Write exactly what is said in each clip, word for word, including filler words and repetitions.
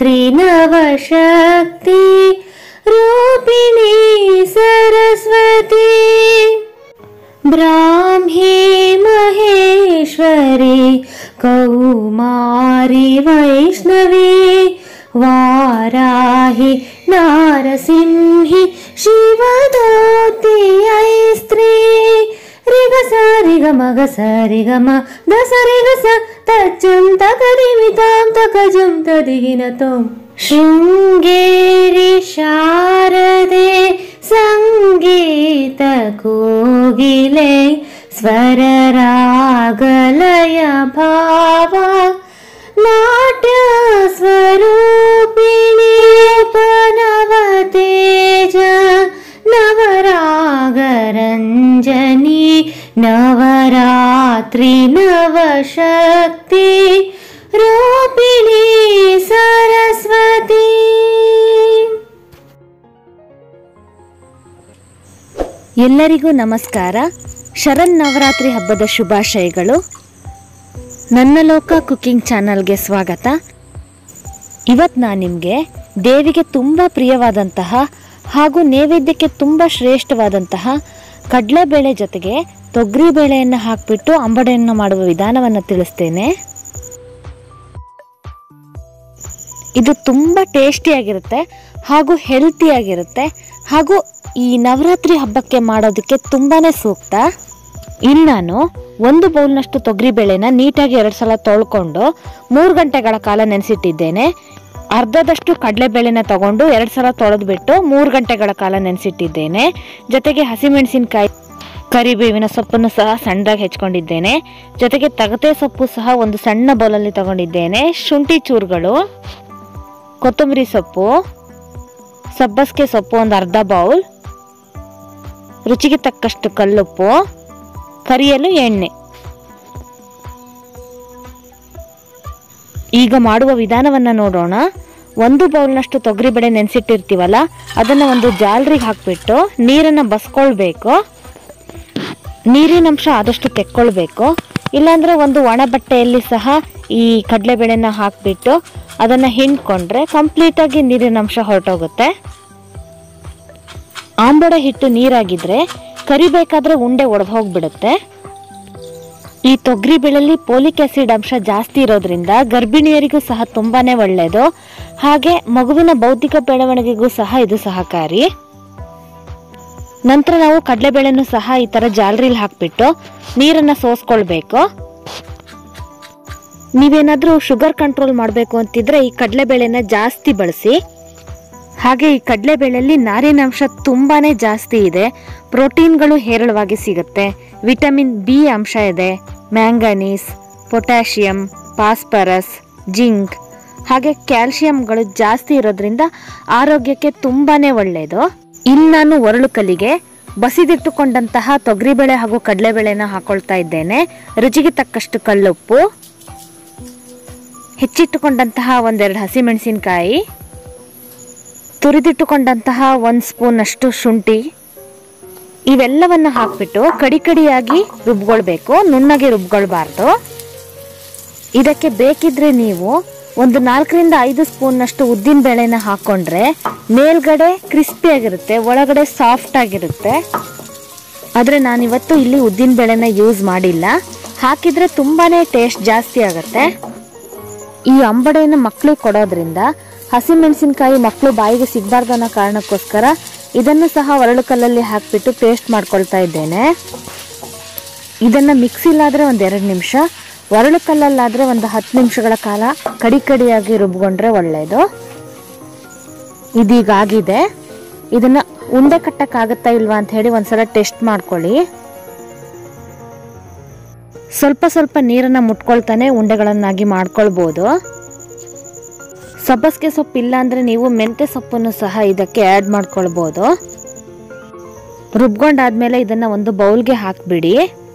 नवरात्रि नवशक्ति रूपिणी सरस्वती ब्राह्मी महेश्वरी कौमारी वैष्णवी वाराहि नारसिंहि शिवदूती ऐस्त्री रिग सा रिग मग स रिग म द स रिग स तच्चं तकदिमितां तकजं तदिगिनतों शृंगेरी शारदे संगीत कोगिले स्वर रागलय भाव नाट्य स्वरूपिणी नवतेज नवरागरंजनी नवरात्रि नवशक्ति रूपिणी सरस्वती। ಎಲ್ಲರಿಗೂ ನಮಸ್ಕಾರ. ಶರನ್ ನವರಾತ್ರಿ ಹಬ್ಬದ ಶುಭಾಶಯಗಳು. ನನ್ನ ಲೋಕ ಕುಕಿಂಗ್ ಚಾನಲ್ಗೆ ಸ್ವಾಗತ. ಇವತ್ತು ನಾನು ನಿಮಗೆ ದೇವಿಗೆ ತುಂಬ ಪ್ರಿಯವಾದಂತಹ ಹಾಗೂ ನೈವೇದ್ಯಕ್ಕೆ ತುಂಬ ಶ್ರೇಷ್ಠವಾದಂತಹ ಕಡಲೆಬೇಳೆ ಜೊತೆಗೆ ತೊಗರಿಬೇಳೆಯನ್ನು ಹಾಕಿಬಿಟ್ಟು ಅಂಬಡೆಯನ್ನು ಮಾಡುವ ವಿಧಾನವನ್ನು ತಿಳಿಸ್ತೇನೆ. ಇದು ತುಂಬ ಟೇಸ್ಟಿಯಾಗಿರುತ್ತೆ ಹಾಗೂ ಹೆಲ್ತಿಯಾಗಿರುತ್ತೆ ಹಾಗೂ ಈ ನವರಾತ್ರಿ ಹಬ್ಬಕ್ಕೆ ಮಾಡೋದಕ್ಕೆ ತುಂಬಾ ಸೂಕ್ತ. ಇಲ್ಲಿ ನಾನು ಒಂದು ಬೌಲ್ನಷ್ಟು ತೊಗರಿಬೇಳೆನ ನೀಟಾಗಿ ಎರಡು ಸಲ ತೊಳ್ಕೊಂಡು ಮೂರು ಗಂಟೆಗಳ ಕಾಲ ನೆನೆಸಿಟ್ಟಿದ್ದೇನೆ. ಅರ್ಧದಷ್ಟು ಕಡಲೆಬೇಳೆನ ತಗೊಂಡು ಎರಡು ಸಲ ತೊಳೆದ್ಬಿಟ್ಟು ಮೂರು ಗಂಟೆಗಳ ಕಾಲ ನೆನೆಸಿಟ್ಟಿದ್ದೇನೆ. ಜೊತೆಗೆ ಹಸಿಮೆಣಸಿನಕಾಯಿ, ಕರಿಬೇವಿನ ಸೊಪ್ಪನ್ನು ಸಹ ಸಣ್ಣದಾಗಿ ಹೆಚ್ಕೊಂಡಿದ್ದೇನೆ. ಜೊತೆಗೆ ಥಗate ಸೊಪ್ಪು ಸಹ ಒಂದು ಸಣ್ಣ ಬೌಲಲ್ಲಿ ತಗೊಂಡಿದ್ದೇನೆ. ಶುಂಠಿ ಚೂರುಗಳು, ಕೊತ್ತಂಬರಿ ಸೊಪ್ಪು, ಸಬ್ಬಸ್ಗೆ ಸೊಪ್ಪು ಒಂದು ಅರ್ಧ ಬೌಲ್, ರುಚಿಗೆ ತಕ್ಕಷ್ಟು ಕಲ್ಲುಪ್ಪು, ಕರಿಯಲು ಎಣ್ಣೆ. ಈಗ ಮಾಡುವ ವಿಧಾನವನ್ನು ನೋಡೋಣ. ಒಂದು ಬೌಲ್ನಷ್ಟು ತೊಗರಿಬೇಳೆ ನೆನೆಸಿಟ್ಟಿರ್ತೀವಲ್ಲ ಅದನ್ನು ಒಂದು ಜಾಲರಿಗೆ ಹಾಕಿಬಿಟ್ಟು ನೀರನ್ನು ಬಸ್ಕೊಳ್ಬೇಕು. ನೀರಿನಂಶ ಆದಷ್ಟು ತೆಕ್ಕೊಳ್ಬೇಕು. ಇಲ್ಲಾಂದರೆ ಒಂದು ಒಣ ಬಟ್ಟೆಯಲ್ಲಿ ಸಹ ಈ ಕಡಲೆಬೇಳೆನ ಹಾಕಿಬಿಟ್ಟು ಅದನ್ನು ಹಿಂಡ್ಕೊಂಡ್ರೆ ಕಂಪ್ಲೀಟಾಗಿ ನೀರಿನಂಶ ಹೊರಟೋಗುತ್ತೆ. ಆಂಬಡೆ ಹಿಟ್ಟು ನೀರಾಗಿದ್ರೆ ಕರಿಬೇಕಾದ್ರೆ ಉಂಡೆ ಒಡೆದು ಹೋಗ್ಬಿಡುತ್ತೆ. ಈ ತೊಗರಿಬೇಳೆಯಲ್ಲಿ ಪೋಲಿಕ್ ಆಸಿಡ್ ಅಂಶ ಜಾಸ್ತಿ ಇರೋದ್ರಿಂದ ಗರ್ಭಿಣಿಯರಿಗೂ ಸಹ ತುಂಬಾನೇ ಒಳ್ಳೆಯದು. ಹಾಗೆ ಮಗುವಿನ ಬೌದ್ಧಿಕ ಬೆಳವಣಿಗೆಗೂ ಸಹ ಇದು ಸಹಕಾರಿ. ನಂತರ ನಾವು ಕಡಲೆಬೇಳೆನೂ ಸಹ ಈ ಥರ ಜಾಲರಿಲಿ ಹಾಕಿಬಿಟ್ಟು ನೀರನ್ನು ಸೋಸ್ಕೊಳ್ಬೇಕು. ನೀವೇನಾದರೂ ಶುಗರ್ ಕಂಟ್ರೋಲ್ ಮಾಡಬೇಕು ಅಂತಿದ್ರೆ ಈ ಕಡಲೆಬೇಳೆನ ಜಾಸ್ತಿ ಬಳಸಿ. ಹಾಗೆ ಈ ಕಡಲೆಬೇಳೆಯಲ್ಲಿ ನಾರಿನಾಂಶ ತುಂಬಾ ಜಾಸ್ತಿ ಇದೆ. ಪ್ರೋಟೀನ್ಗಳು ಹೇರಳವಾಗಿ ಸಿಗುತ್ತೆ. ವಿಟಮಿನ್ ಬಿ ಅಂಶ ಇದೆ, ಮ್ಯಾಂಗನೀಸ್, ಪೊಟ್ಯಾಷಿಯಂ, ಫಾಸ್ಫರಸ್, ಜಿಂಕ್ ಹಾಗೆ ಕ್ಯಾಲ್ಶಿಯಂಗಳು ಜಾಸ್ತಿ ಇರೋದ್ರಿಂದ ಆರೋಗ್ಯಕ್ಕೆ ತುಂಬಾ ಒಳ್ಳೆಯದು. ಇಲ್ಲಿ ನಾನು ಒರಳು ಕಲ್ಲಿಗೆ ಬಸಿದಿಟ್ಟುಕೊಂಡಂತಹ ತೊಗರಿಬೇಳೆ ಹಾಗೂ ಕಡಲೆಬೇಳೆನ ಹಾಕೊಳ್ತಾ ಇದ್ದೇನೆ. ರುಚಿಗೆ ತಕ್ಕಷ್ಟು ಕಲ್ಲುಪ್ಪು, ಹೆಚ್ಚಿಟ್ಟುಕೊಂಡಂತಹ ಒಂದೆರಡು ಹಸಿಮೆಣಸಿನಕಾಯಿ, ತುರಿದಿಟ್ಟುಕೊಂಡಂತಹ ಒಂದು ಸ್ಪೂನಷ್ಟು ಶುಂಠಿ, ಇವೆಲ್ಲವನ್ನು ಹಾಕಿಬಿಟ್ಟು ಕಡಿ ಕಡಿಯಾಗಿ ರುಬ್ಕೊಳ್ಬೇಕು. ನುಣ್ಣಗೆ ರುಬ್ಕೊಳ್ಬಾರ್ದು. ಇದಕ್ಕೆ ಬೇಕಿದ್ರೆ ನೀವು ಒಂದು ನಾಲ್ಕರಿಂದ ಐದು ಸ್ಪೂನ್ನಷ್ಟು ಉದ್ದಿನ ಬೇಳೆನ ಹಾಕ್ಕೊಂಡ್ರೆ ಮೇಲ್ಗಡೆ ಕ್ರಿಸ್ಪಿಯಾಗಿರುತ್ತೆ, ಒಳಗಡೆ ಸಾಫ್ಟ್ ಆಗಿರುತ್ತೆ. ಆದರೆ ನಾನಿವತ್ತು ಇಲ್ಲಿ ಉದ್ದಿನ ಬೇಳೆನ ಯೂಸ್ ಮಾಡಿಲ್ಲ. ಹಾಕಿದರೆ ತುಂಬಾ ಟೇಸ್ಟ್ ಜಾಸ್ತಿ ಆಗುತ್ತೆ. ಈ ಅಂಬಡೆಯನ್ನು ಮಕ್ಕಳಿಗೆ ಕೊಡೋದ್ರಿಂದ ಹಸಿಮೆಣಸಿನಕಾಯಿ ಮಕ್ಕಳು ಬಾಯಿಗೆ ಸಿಗಬಾರ್ದು ಅನ್ನೋ ಕಾರಣಕ್ಕೋಸ್ಕರ ಇದನ್ನು ಸಹ ಒರಳು ಕಲ್ಲಲ್ಲಿ ಹಾಕಿಬಿಟ್ಟು ಪೇಸ್ಟ್ ಮಾಡ್ಕೊಳ್ತಾ ಇದ್ದೇನೆ. ಇದನ್ನು ಮಿಕ್ಸಿಲಾದರೆ ಒಂದು ಎರಡು ನಿಮಿಷ, ಒರಳು ಕಲ್ಲಲ್ಲಾದರೆ ಒಂದು ಹತ್ತು ನಿಮಿಷಗಳ ಕಾಲ ಕಡಿ ಕಡಿಯಾಗಿ ರುಬ್ಕೊಂಡ್ರೆ ಒಳ್ಳೆಯದು. ಇದೀಗಾಗಿದೆ. ಇದನ್ನು ಉಂಡೆ ಕಟ್ಟಕ್ಕಾಗತ್ತಾ ಇಲ್ವಾ ಅಂತ ಹೇಳಿ ಒಂದ್ಸಲ ಟೆಸ್ಟ್ ಮಾಡ್ಕೊಳ್ಳಿ. ಸ್ವಲ್ಪ ಸ್ವಲ್ಪ ನೀರನ್ನು ಮುಟ್ಕೊಳ್ತಾನೆ ಉಂಡೆಗಳನ್ನಾಗಿ ಮಾಡ್ಕೊಳ್ಬೋದು. ಸಬ್ಬಸ್ಗೆ ಸೊಪ್ಪು ಇಲ್ಲ ಅಂದರೆ ನೀವು ಮೆಂತ್ಯ ಸೊಪ್ಪನ್ನು ಸಹ ಇದಕ್ಕೆ ಆ್ಯಡ್ ಮಾಡ್ಕೊಳ್ಬೋದು. ರುಬ್ಕೊಂಡಾದ್ಮೇಲೆ ಇದನ್ನು ಒಂದು ಬೌಲ್ಗೆ ಹಾಕಿಬಿಡಿ.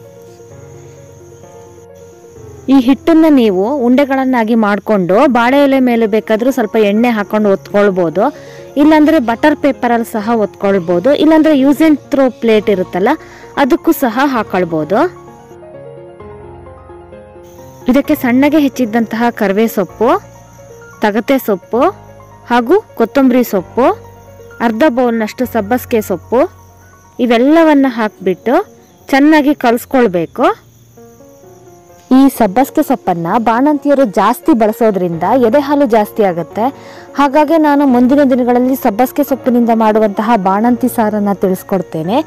ಈ ಹಿಟ್ಟನ್ನು ನೀವು ಉಂಡೆಗಳನ್ನಾಗಿ ಮಾಡಿಕೊಂಡು ಬಾಳೆ ಎಲೆ ಮೇಲೆ ಬೇಕಾದರೂ ಸ್ವಲ್ಪ ಎಣ್ಣೆ ಹಾಕೊಂಡು ಒತ್ಕೊಳ್ಬೋದು. ಇಲ್ಲಾಂದರೆ ಬಟರ್ ಪೇಪರಲ್ಲಿ ಸಹ ಒತ್ಕೊಳ್ಬೋದು. ಇಲ್ಲಾಂದರೆ ಯೂಸ್ ಆ್ಯಂಡ್ ಥ್ರೋ ಪ್ಲೇಟ್ ಇರುತ್ತಲ್ಲ ಅದಕ್ಕೂ ಸಹ ಹಾಕೊಳ್ಬೋದು. ಇದಕ್ಕೆ ಸಣ್ಣಗೆ ಹೆಚ್ಚಿದ್ದಂತಹ ಕರಿವೆ ಸೊಪ್ಪು, ಥಗತೆ ಸೊಪ್ಪು ಹಾಗೂ ಕೊತ್ತಂಬರಿ ಸೊಪ್ಪು, ಅರ್ಧ ಬೌಲ್ನಷ್ಟು ಸಬ್ಬಸಿಗೆ ಸೊಪ್ಪು ಇವೆಲ್ಲವನ್ನು ಹಾಕಿಬಿಟ್ಟು ಚೆನ್ನಾಗಿ ಕಲಿಸ್ಕೊಳ್ಬೇಕು. ಈ ಸಬ್ಬಸಿಗೆ ಸೊಪ್ಪನ್ನು ಬಾಣಂತಿಯರು ಜಾಸ್ತಿ ಬಳಸೋದ್ರಿಂದ ಎದೆ ಹಾಲು ಜಾಸ್ತಿ ಆಗುತ್ತೆ. ಹಾಗಾಗಿ ನಾನು ಮುಂದಿನ ದಿನಗಳಲ್ಲಿ ಸಬ್ಬಸಿಗೆ ಸೊಪ್ಪಿನಿಂದ ಮಾಡುವಂತಹ ಬಾಣಂತಿ ಸಾರನ್ನು ತಿಳಿಸ್ಕೊಡ್ತೇನೆ.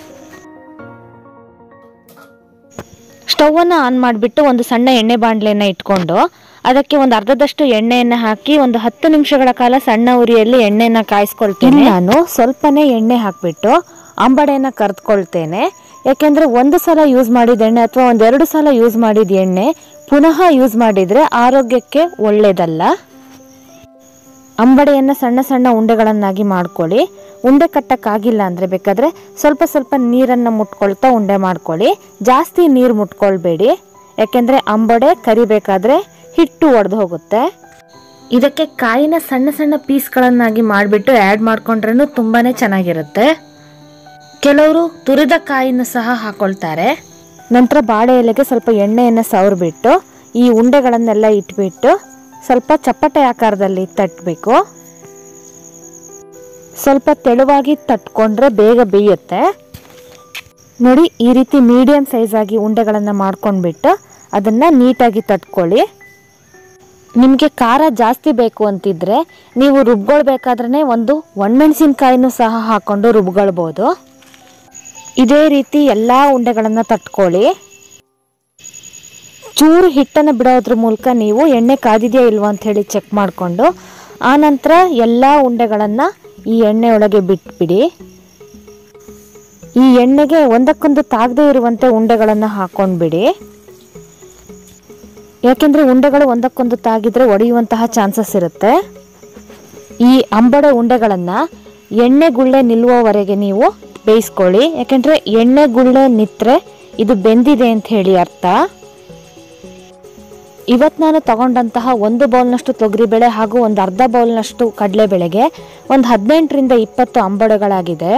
ಸ್ಟವನ್ನು ಆನ್ ಮಾಡಿಬಿಟ್ಟು ಒಂದು ಸಣ್ಣ ಎಣ್ಣೆ ಬಾಣಲೆಯನ್ನು ಇಟ್ಕೊಂಡು ಅದಕ್ಕೆ ಒಂದು ಅರ್ಧದಷ್ಟು ಎಣ್ಣೆಯನ್ನು ಹಾಕಿ ಒಂದು ಹತ್ತು ನಿಮಿಷಗಳ ಕಾಲ ಸಣ್ಣ ಉರಿಯಲ್ಲಿ ಎಣ್ಣೆಯನ್ನು ಕಾಯಿಸ್ಕೊಳ್ತೇನೆ. ನಾನು ಸ್ವಲ್ಪನೇ ಎಣ್ಣೆ ಹಾಕಿಬಿಟ್ಟು ಅಂಬಡೆಯನ್ನು ಕರೆದುಕೊಳ್ತೇನೆ. ಯಾಕೆಂದರೆ ಒಂದು ಸಲ ಯೂಸ್ ಮಾಡಿದ ಎಣ್ಣೆ ಅಥವಾ ಒಂದೆರಡು ಸಲ ಯೂಸ್ ಮಾಡಿದ ಎಣ್ಣೆ ಪುನಃ ಯೂಸ್ ಮಾಡಿದರೆ ಆರೋಗ್ಯಕ್ಕೆ ಒಳ್ಳೆಯದಲ್ಲ. ಅಂಬಡೆಯನ್ನು ಸಣ್ಣ ಸಣ್ಣ ಉಂಡೆಗಳನ್ನಾಗಿ ಮಾಡ್ಕೊಳ್ಳಿ. ಉಂಡೆ ಕಟ್ಟಕ್ಕಾಗಿಲ್ಲ ಅಂದರೆ ಬೇಕಾದರೆ ಸ್ವಲ್ಪ ಸ್ವಲ್ಪ ನೀರನ್ನು ಮುಟ್ಕೊಳ್ತಾ ಉಂಡೆ ಮಾಡ್ಕೊಳ್ಳಿ. ಜಾಸ್ತಿ ನೀರು ಮುಟ್ಕೊಳ್ಬೇಡಿ, ಯಾಕೆಂದರೆ ಅಂಬಡೆ ಕರಿಬೇಕಾದ್ರೆ ಹಿಟ್ಟು ಒಡೆದು ಹೋಗುತ್ತೆ. ಇದಕ್ಕೆ ಕಾಯಿನ ಸಣ್ಣ ಸಣ್ಣ ಪೀಸ್ಗಳನ್ನಾಗಿ ಮಾಡಿಬಿಟ್ಟು ಆ್ಯಡ್ ಮಾಡ್ಕೊಂಡ್ರೂ ತುಂಬಾ ಚೆನ್ನಾಗಿರುತ್ತೆ. ಕೆಲವರು ತುರಿದ ಕಾಯಿನ ಸಹ ಹಾಕೊಳ್ತಾರೆ. ನಂತರ ಬಾಳೆ ಎಲೆಗೆ ಸ್ವಲ್ಪ ಎಣ್ಣೆಯನ್ನು ಸವರ್ಬಿಟ್ಟು ಈ ಉಂಡೆಗಳನ್ನೆಲ್ಲ ಇಟ್ಬಿಟ್ಟು ಸ್ವಲ್ಪ ಚಪ್ಪಟೆ ಆಕಾರದಲ್ಲಿ ತಟ್ಟಬೇಕು. ಸ್ವಲ್ಪ ತೆಳುವಾಗಿ ತಟ್ಕೊಂಡ್ರೆ ಬೇಗ ಬೇಯುತ್ತೆ. ನೋಡಿ, ಈ ರೀತಿ ಮೀಡಿಯಂ ಸೈಜ್ ಆಗಿ ಉಂಡೆಗಳನ್ನು ಮಾಡ್ಕೊಂಡ್ಬಿಟ್ಟು ಅದನ್ನು ನೀಟಾಗಿ ತಟ್ಕೊಳ್ಳಿ. ನಿಮಗೆ ಖಾರ ಜಾಸ್ತಿ ಬೇಕು ಅಂತಿದ್ರೆ ನೀವು ರುಬ್ಕೊಳ್ಬೇಕಾದ್ರೆ ಒಂದು ಒಣಮೆಣಸಿನ್ಕಾಯಿನೂ ಸಹ ಹಾಕ್ಕೊಂಡು ರುಬ್ಕೊಳ್ಬೋದು. ಇದೇ ರೀತಿ ಎಲ್ಲ ಉಂಡೆಗಳನ್ನು ತಟ್ಕೊಳ್ಳಿ. ಚೂರು ಹಿಟ್ಟನ್ನು ಬಿಡೋದ್ರ ಮೂಲಕ ನೀವು ಎಣ್ಣೆ ಕಾದಿದೆಯಾ ಇಲ್ವಾ ಅಂತ ಹೇಳಿ ಚೆಕ್ ಮಾಡಿಕೊಂಡು ಆನಂತರ ಎಲ್ಲ ಉಂಡೆಗಳನ್ನು ಈ ಎಣ್ಣೆ ಒಳಗೆ ಬಿಟ್ಬಿಡಿ. ಈ ಎಣ್ಣೆಗೆ ಒಂದಕ್ಕೊಂದು ತಾಗದೇ ಇರುವಂತೆ ಉಂಡೆಗಳನ್ನು ಹಾಕೊಂಡ್ಬಿಡಿ. ಯಾಕೆಂದರೆ ಉಂಡೆಗಳು ಒಂದಕ್ಕೊಂದು ತಾಗಿದ್ರೆ ಒಡೆಯುವಂತಹ ಚಾನ್ಸಸ್ ಇರುತ್ತೆ. ಈ ಅಂಬಡೆ ಉಂಡೆಗಳನ್ನು ಎಣ್ಣೆ ಗುಳ್ಳೆ ನಿಲ್ಲುವವರೆಗೆ ನೀವು ಬೇಯಿಸ್ಕೊಳ್ಳಿ. ಯಾಕೆಂದರೆ ಎಣ್ಣೆ ಗುಳ್ಳೆ ನಿತ್ತರೆ ಇದು ಬೆಂದಿದೆ ಅಂತ ಹೇಳಿ ಅರ್ಥ. ಇವತ್ತು ನಾನು ತಗೊಂಡಂತಹ ಒಂದು ಬೌಲ್ನಷ್ಟು ತೊಗರಿಬೇಳೆ ಹಾಗೂ ಒಂದು ಅರ್ಧ ಬೌಲ್ನಷ್ಟು ಕಡಲೆಬೇಳೆಗೆ ಒಂದು ಹದಿನೆಂಟರಿಂದ ಇಪ್ಪತ್ತು ಅಂಬಡೆಗಳಾಗಿದೆ.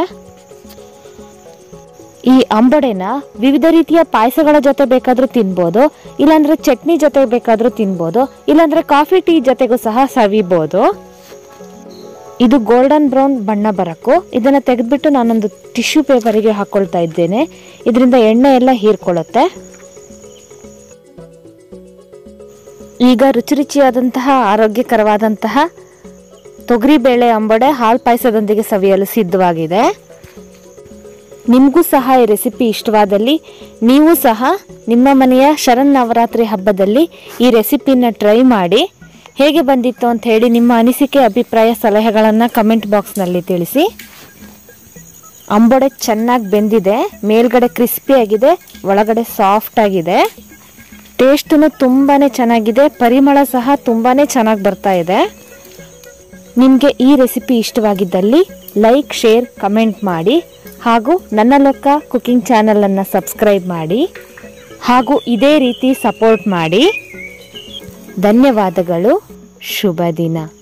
ಈ ಅಂಬಡೆನ ವಿವಿಧ ರೀತಿಯ ಪಾಯಸಗಳ ಜೊತೆ ಬೇಕಾದರೂ ತಿನ್ಬೋದು, ಇಲ್ಲಾಂದರೆ ಚಟ್ನಿ ಜೊತೆ ಬೇಕಾದರೂ ತಿನ್ಬೋದು, ಇಲ್ಲಾಂದರೆ ಕಾಫಿ ಟೀ ಜೊತೆಗೂ ಸಹ ಸವಿಬೋದು. ಇದು ಗೋಲ್ಡನ್ ಬ್ರೌನ್ ಬಣ್ಣ ಬರಕ್ಕೂ ಇದನ್ನು ತೆಗೆದುಬಿಟ್ಟು ನಾನೊಂದು ಟಿಶ್ಯೂ ಪೇಪರಿಗೆ ಹಾಕ್ಕೊಳ್ತಾ ಇದ್ದೇನೆ. ಇದರಿಂದ ಎಣ್ಣೆ ಎಲ್ಲ ಹೀರ್ಕೊಳ್ಳುತ್ತೆ. ಈಗ ರುಚಿ ರುಚಿಯಾದಂತಹ ಆರೋಗ್ಯಕರವಾದಂತಹ ತೊಗರಿಬೇಳೆ ಅಂಬಡೆ ಹಾಲು ಪಾಯಸದೊಂದಿಗೆ ಸವಿಯಲು ಸಿದ್ಧವಾಗಿದೆ. ನಿಮಗೂ ಸಹ ಈ ರೆಸಿಪಿ ಇಷ್ಟವಾದಲ್ಲಿ ನೀವು ಸಹ ನಿಮ್ಮ ಮನೆಯ ಶರನ್ನವರಾತ್ರಿ ಹಬ್ಬದಲ್ಲಿ ಈ ರೆಸಿಪಿನ ಟ್ರೈ ಮಾಡಿ ಹೇಗೆ ಬಂದಿತ್ತು ಅಂತ ಹೇಳಿ ನಿಮ್ಮ ಅನಿಸಿಕೆ, ಅಭಿಪ್ರಾಯ, ಸಲಹೆಗಳನ್ನು ಕಮೆಂಟ್ ಬಾಕ್ಸ್ನಲ್ಲಿ ತಿಳಿಸಿ. ಅಂಬಡೆ ಚೆನ್ನಾಗಿ ಬೆಂದಿದೆ, ಮೇಲ್ಗಡೆ ಕ್ರಿಸ್ಪಿಯಾಗಿದೆ, ಒಳಗಡೆ ಸಾಫ್ಟ್ ಆಗಿದೆ. ಟೇಸ್ಟೂ ತುಂಬಾ ಚೆನ್ನಾಗಿದೆ, ಪರಿಮಳ ಸಹ ತುಂಬಾ ಚೆನ್ನಾಗಿ ಬರ್ತಾ ಇದೆ. ನಿಮಗೆ ಈ ರೆಸಿಪಿ ಇಷ್ಟವಾಗಿದ್ದಲ್ಲಿ ಲೈಕ್, ಶೇರ್, ಕಮೆಂಟ್ ಮಾಡಿ ಹಾಗೂ ನನ್ನ ಲೆಕ್ಕ ಕುಕಿಂಗ್ ಚಾನಲನ್ನು ಸಬ್ಸ್ಕ್ರೈಬ್ ಮಾಡಿ ಹಾಗೂ ಇದೇ ರೀತಿ ಸಪೋರ್ಟ್ ಮಾಡಿ. ಧನ್ಯವಾದಗಳು. ಶುಭ ದಿನ.